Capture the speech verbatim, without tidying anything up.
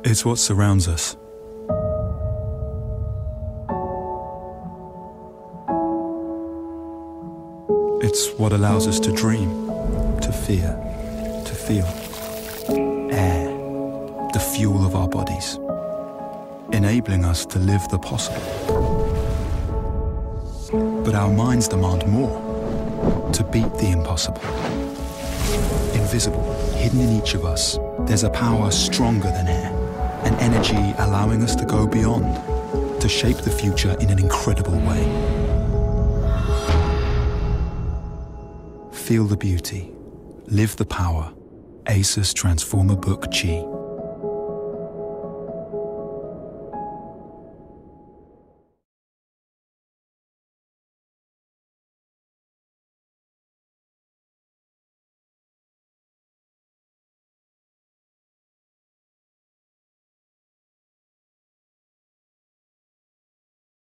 It's what surrounds us. It's what allows us to dream, to fear, to feel. Air, the fuel of our bodies, enabling us to live the possible. But our minds demand more, to beat the impossible. Invisible, hidden in each of us, there's a power stronger than air, an energy allowing us to go beyond, to shape the future in an incredible way. Feel the beauty, live the power. Asus Transformer Book G.